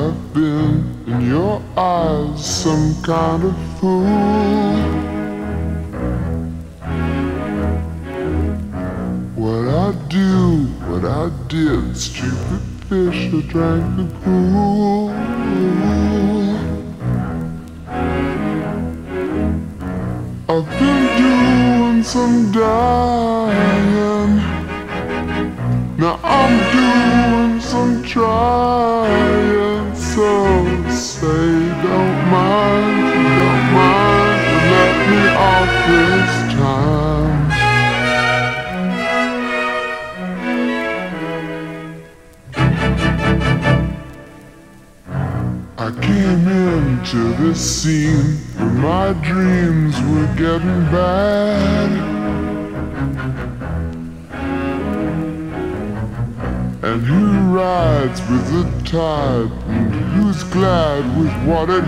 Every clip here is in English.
I've been in your eyes some kind of fool. What I do, what I did, stupid fish, I drank the pool. I've been doing some dying, now I'm doing some trying. So say don't mind, let me off this time. I came into this scene when my dreams were getting bad, and who rides with the tide, and who's glad with what it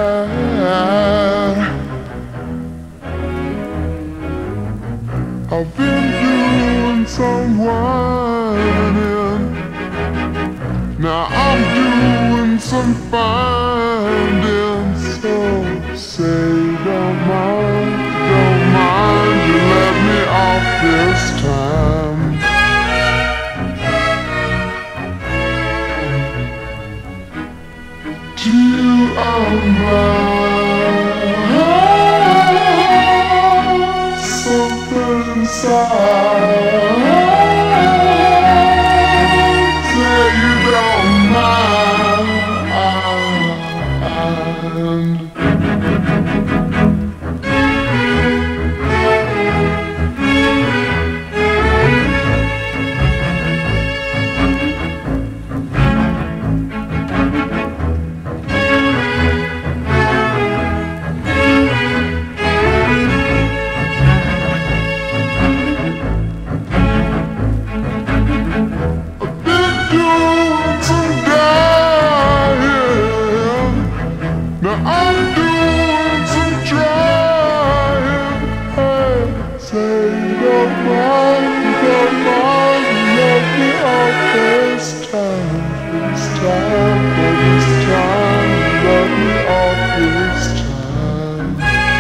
had. I've been doing some whining, now I'm doing some finding. So say don't mind, you let me off this time. To unwind something inside. Say you don't mind. Now I'm doing some trying. Hey, say don't mind, let me off this time, let me off this time.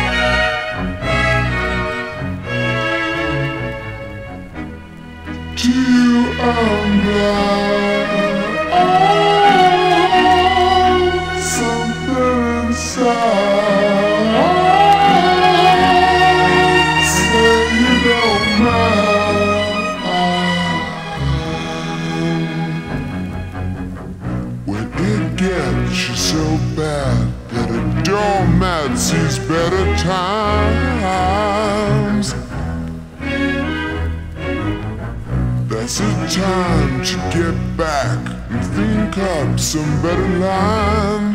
To unblind something inside. Say you don't mind. When it gets you so bad that a doormat sees better times, that's the time to get back and think up some better line.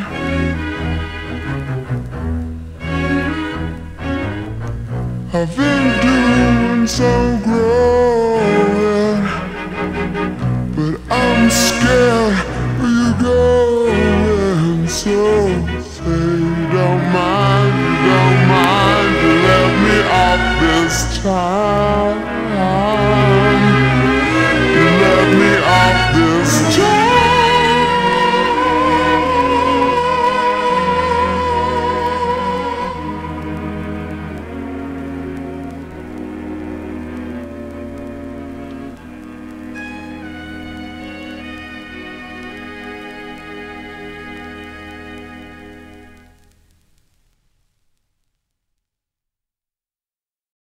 I've been doing some growing, but I'm scared where you're going. So say don't mind, let me off this time.